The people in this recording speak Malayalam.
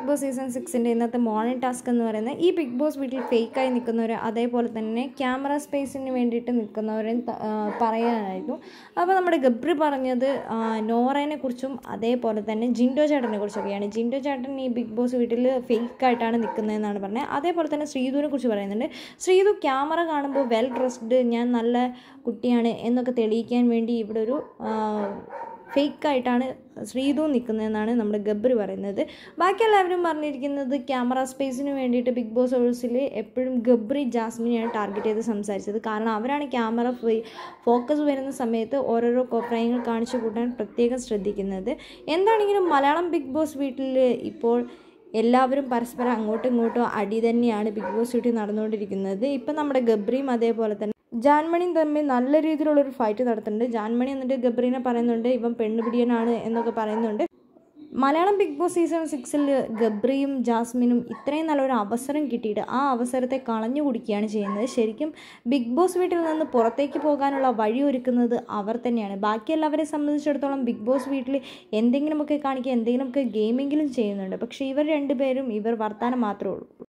ബോസ് സീസൺ 6ൻ്റെ ഇന്നത്തെ മോർണിംഗ് ടാസ്ക് എന്ന് പറയുന്നത് ഈ ബിഗ് ബോസ് വീട്ടിൽ ഫേക്കായി നിൽക്കുന്നവർ അതേപോലെ തന്നെ ക്യാമറ സ്പേസിന് വേണ്ടിയിട്ട് നിൽക്കുന്നവരും പറയാനായിരുന്നു. അപ്പോൾ നമ്മുടെ ഗബ്രി പറഞ്ഞത് നോറേനെ കുറിച്ചും അതേപോലെ തന്നെ ജിൻഡോ ചേട്ടനെ കുറിച്ചൊക്കെയാണ്. ജിൻഡോ ചേട്ടൻ ഈ ബിഗ് ബോസ് വീട്ടിൽ ഫേക്കായിട്ടാണ് നിൽക്കുന്നതെന്നാണ് പറഞ്ഞത്. അതേപോലെ തന്നെ ശ്രീധുവിനെ കുറിച്ച് പറയുന്നുണ്ട്. ശ്രീധു ക്യാമറ കാണുമ്പോൾ വെൽ ഡ്രസ്ഡ്, ഞാൻ നല്ല കുട്ടിയാണ് എന്നൊക്കെ തെളിയിക്കാൻ വേണ്ടി ഇവിടെ ഒരു ഫേക്കായിട്ടാണ് ശ്രീധു നിൽക്കുന്നതെന്നാണ് നമ്മുടെ ഗബ്രി പറയുന്നത്. ബാക്കി എല്ലാവരും പറഞ്ഞിരിക്കുന്നത് ക്യാമറ സ്പേസിന് വേണ്ടിയിട്ട് ബിഗ് ബോസ് ഹൗസിൽ എപ്പോഴും ഗബ്രി ജാസ്മിനെയാണ് ടാർഗറ്റ് ചെയ്ത് സംസാരിച്ചത്. കാരണം അവരാണ് ക്യാമറ ഫോക്കസ് വരുന്ന സമയത്ത് ഓരോരോ കോപ്രായങ്ങൾ കാണിച്ചു കൂട്ടാൻ പ്രത്യേകം ശ്രദ്ധിക്കുന്നത്. എന്താണെങ്കിലും മലയാളം ബിഗ് ബോസ് വീട്ടിൽ ഇപ്പോൾ എല്ലാവരും പരസ്പരം അങ്ങോട്ടും ഇങ്ങോട്ടും അടി തന്നെയാണ് ബിഗ് ബോസ് വീട്ടിൽ നടന്നുകൊണ്ടിരിക്കുന്നത്. ഇപ്പം നമ്മുടെ ഗബ്രിയും അതേപോലെ തന്നെ ജാൻമണിയും തമ്മിൽ നല്ല രീതിയിലുള്ളൊരു ഫൈറ്റ് നടത്തുന്നുണ്ട്. ജാൻമണി എന്നിട്ട് ഗബ്രീനെ പറയുന്നുണ്ട് ഇവൻ പെണ്ണുപിടിയനാണ് എന്നൊക്കെ പറയുന്നുണ്ട്. മലയാളം ബിഗ് ബോസ് സീസൺ 6ൽ ഗബ്രിയും ജാസ്മിനും ഇത്രയും നല്ലൊരു അവസരം കിട്ടിയിട്ട് ആ അവസരത്തെ കളഞ്ഞു കുടിക്കുകയാണ് ചെയ്യുന്നത്. ശരിക്കും ബിഗ് ബോസ് വീട്ടിൽ നിന്ന് പുറത്തേക്ക് പോകാനുള്ള വഴി ഒരുക്കുന്നത് അവർ തന്നെയാണ്. ബാക്കി എല്ലാവരെ സംബന്ധിച്ചിടത്തോളം ബിഗ് ബോസ് വീട്ടിൽ എന്തെങ്കിലുമൊക്കെ കാണിക്കുക, എന്തെങ്കിലുമൊക്കെ ഗെയിമെങ്കിലും ചെയ്യുന്നുണ്ട്. പക്ഷേ ഇവർ രണ്ടുപേരും വർത്താനം മാത്രമേ ഉള്ളൂ.